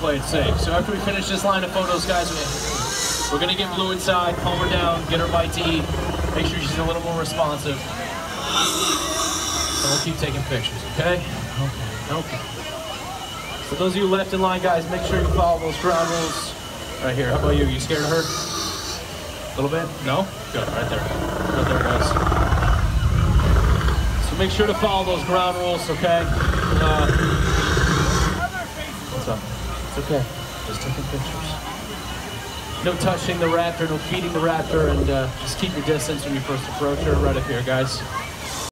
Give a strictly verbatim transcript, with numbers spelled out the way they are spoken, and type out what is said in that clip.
play it safe. So after we finish this line of photos, guys, we're gonna get Blue inside, calm her down, get her bite to eat, make sure she's a little more responsive. And we'll keep taking pictures, okay? Okay, okay. So those of you left in line, guys, make sure you follow those ground rules. Right here, how about you? You scared of her? A little bit? No? Good, right there. Right there, guys. So make sure to follow those ground rules, okay? Uh, what's up? It's okay. Just taking pictures. No touching the raptor, no feeding the raptor, and uh, just keep your distance when you first approach her. Right up here, guys.